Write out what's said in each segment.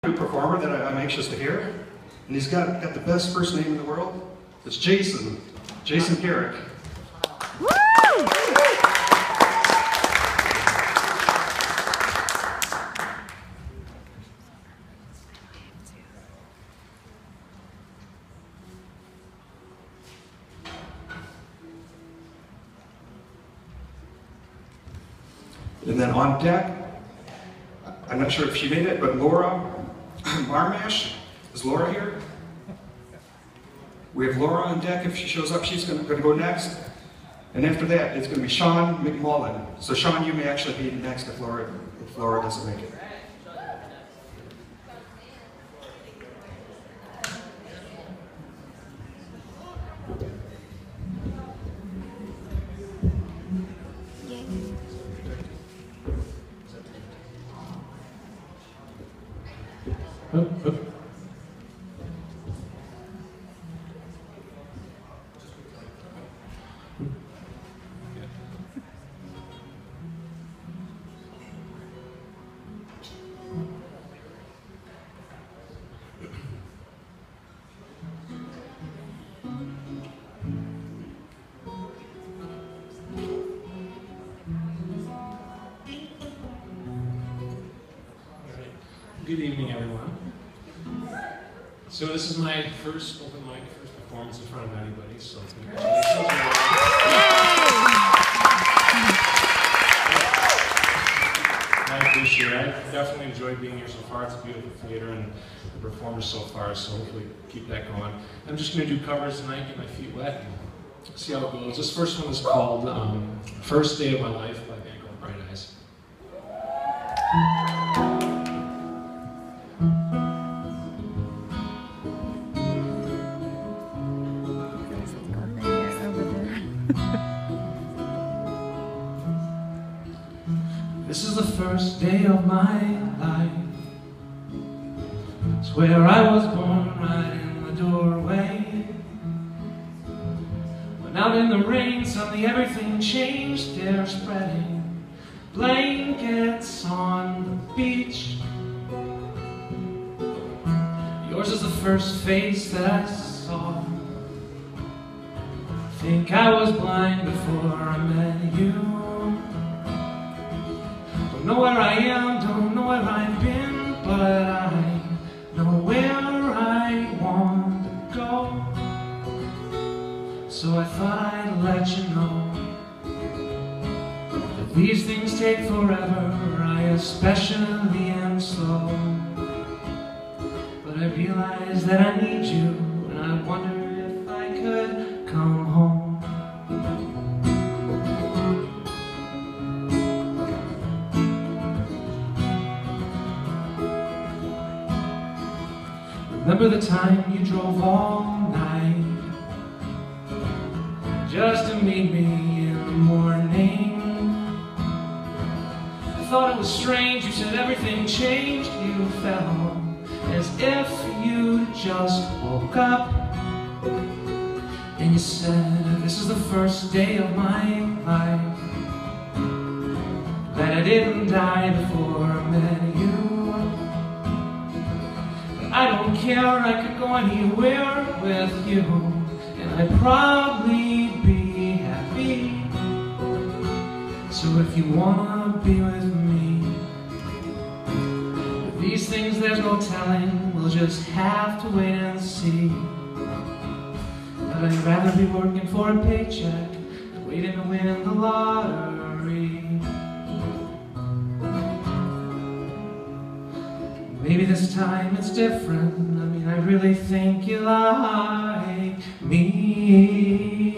Performer that I'm anxious to hear, and he's got the best first name in the world. It's Jason Garrick. Woo! And then on deck, I'm not sure if she made it, but Laura Marmash. Is Laura here? We have Laura on deck. If she shows up, she's going to go next. And after that, it's going to be Sean McMullen. So Sean, you may actually be next if Laura doesn't make it. Good evening, everyone. So this is my first open mic, first performance in front of anybody, so congratulations. I appreciate it. I've definitely enjoyed being here so far. It's a beautiful theater and the performers so far, so hopefully keep that going. I'm just going to do covers tonight, get my feet wet, and see how it goes. This first one is called First Day of My Life by a band called Bright Eyes. This is the first day of my life. It's where I was born, right in the doorway. Went out in the rain, suddenly everything changed. They're spreading blankets on the beach. Yours is the first face that I saw. Think I was blind before I met you. Don't know where I am, don't know where I've been, but I know where I want to go. So I thought I'd let you know that these things take forever, I especially am slow. But I realize that I need you, and I wonder if I could come home. Remember the time you drove all night just to meet me in the morning? I thought it was strange, you said everything changed. You felt as if you just woke up. And you said, this is the first day of my life, that I didn't die before I met you. I don't care, I could go anywhere with you, and I'd probably be happy. So if you wanna be with me, with these things there's no telling, we'll just have to wait and see. But I'd rather be working for a paycheck than waiting to win the lottery. Maybe this time it's different. I mean, I really think you like me.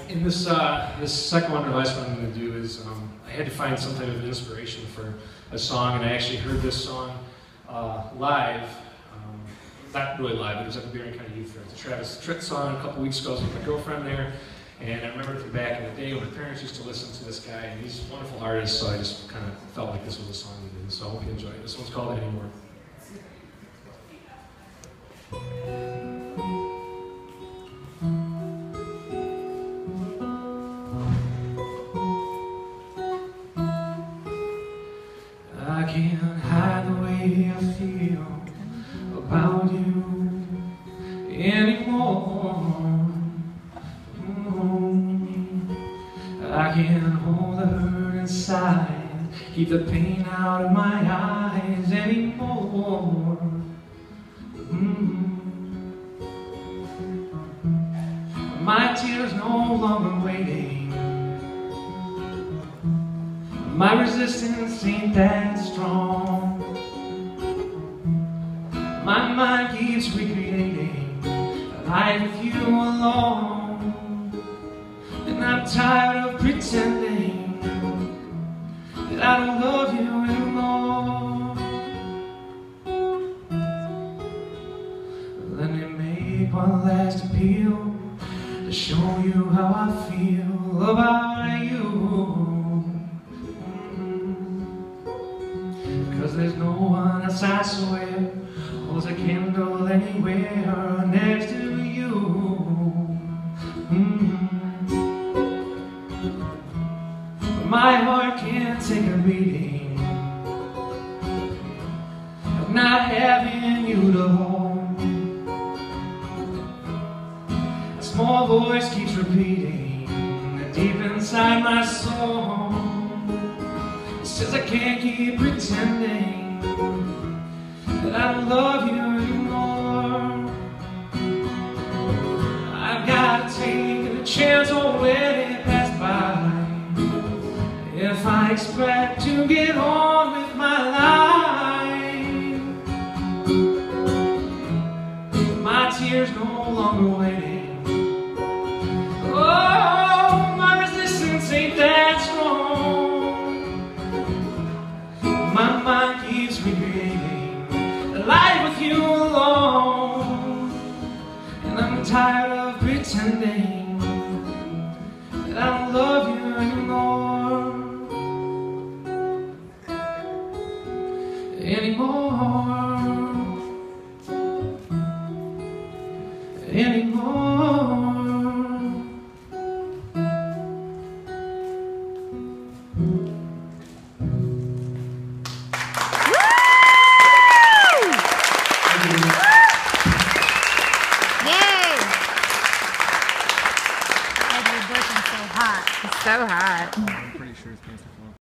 In this second one device, what I'm going to do is I had to find some type of inspiration for a song, and I actually heard this song live. Not really live, but it was at the Beer and County Youth Fair. It's a Travis Tritt song a couple weeks ago. I was with my girlfriend there, and I remember from back in the day when my parents used to listen to this guy, and he's a wonderful artist, so I just kind of felt like this was a song to do. So I hope you enjoy it. This one's called Anymore. I can't hide the way I feel about you anymore. I can't hold the hurt inside, keep the pain out of my eyes anymore. My tears no longer waiting. My resistance ain't that strong. My mind keeps recreating a life with you alone. And I'm tired of pretending that I don't love you anymore. Let me make one last appeal to show you how I feel about you. 'Cause there's no one else, I swear, holds a candle anywhere next to you. But my heart can't take a beating of not having you to hold. A small voice keeps repeating deep inside my soul. It says I can't keep pretending that I don't love you anymore. I've got to take a chance, or let it pass by. If I expect to get on with my life, my tears no longer waiting. Oh, my resistance ain't that strong. My mind keeps recreating a life with you alone. And I'm tired of pretending that I don't love you anymore. Anymore. So hot. I'm pretty sure it's supposed to